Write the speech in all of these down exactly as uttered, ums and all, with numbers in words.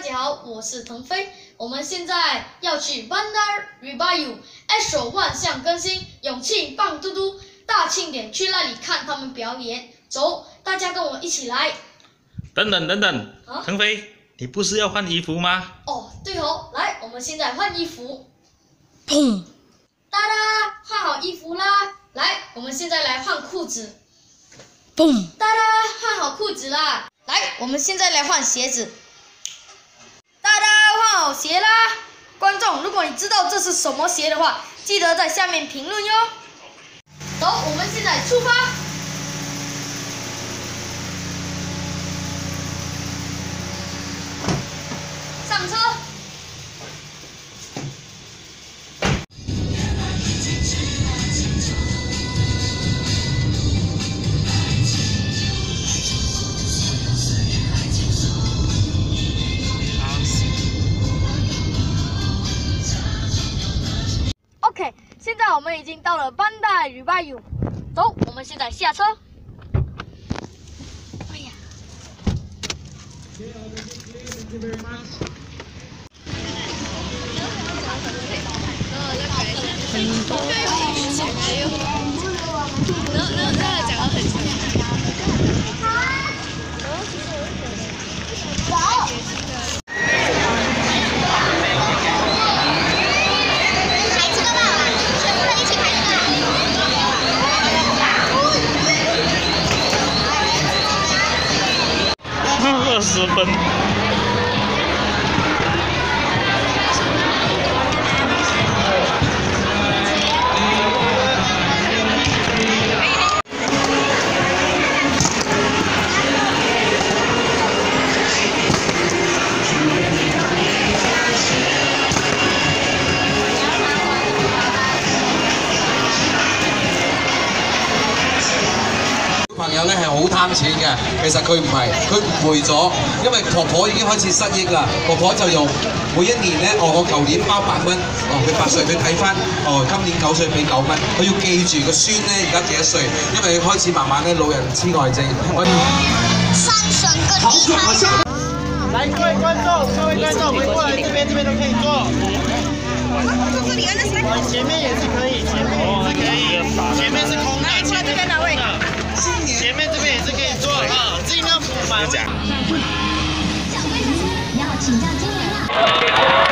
家好，我是腾飞。我们现在要去 Bandar Ribau Astro 万象更新，勇气棒嘟嘟，大庆典去那里看他们表演。走，大家跟我一起来。 等等等等，啊、腾飞，你不是要换衣服吗？ 哦，对哦，来，我们现在换衣服。 砰！ 哒哒，换好衣服啦。来，我们现在来换裤子。 嘣！ 哒哒，换好裤子啦。来，我们现在来换鞋子。哒哒，换好鞋啦！观众，如果你知道这是什么鞋的话，记得在下面评论哟。走，我们现在出发。上车。OK， 现在我们已经到了Bandar Ribau，走，我们现在下车。哎呀！ 很多。那那那讲得很像。 二十分。 朋友咧係好貪錢嘅，其實佢唔係，佢誤會咗，因為婆婆已經開始失憶啦。婆婆就用每一年咧，哦，我舊年包八蚊，哦，佢八歲，佢睇翻，哦，今年九歲俾九蚊，佢要記住個孫咧而家幾多歲，因為佢開始慢慢咧老人痴呆症。 三神跟你看。 来，各位观众，各位观众，围过来这边，这边都可以坐。前面也是可以，前面也是可以，前面是空的。来，过来这边哪位？前面这边也是可以坐啊，尽量补满。 要请教经理了。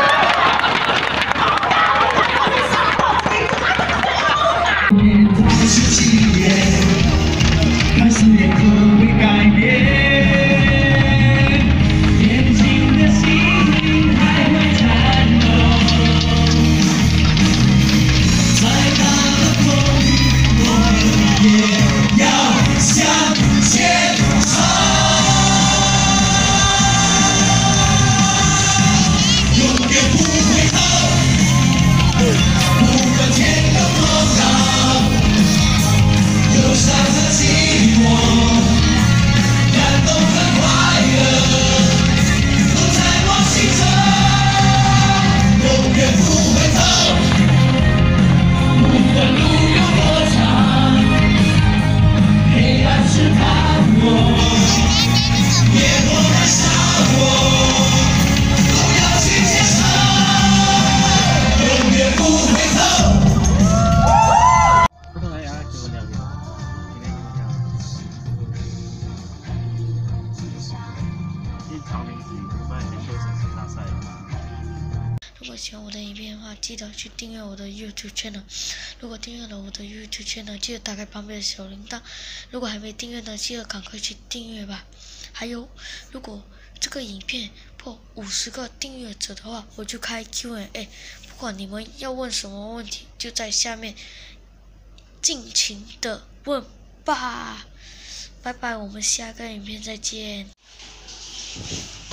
如果喜欢我的影片的话，记得去订阅我的 YouTube channel。如果订阅了我的 YouTube channel，记得打开旁边的小铃铛。如果还没订阅呢，记得赶快去订阅吧。还有，如果这个影片破五十个订阅者的话，我就开 Q and A。不管你们要问什么问题，就在下面尽情的问吧。拜拜，我们下个影片再见。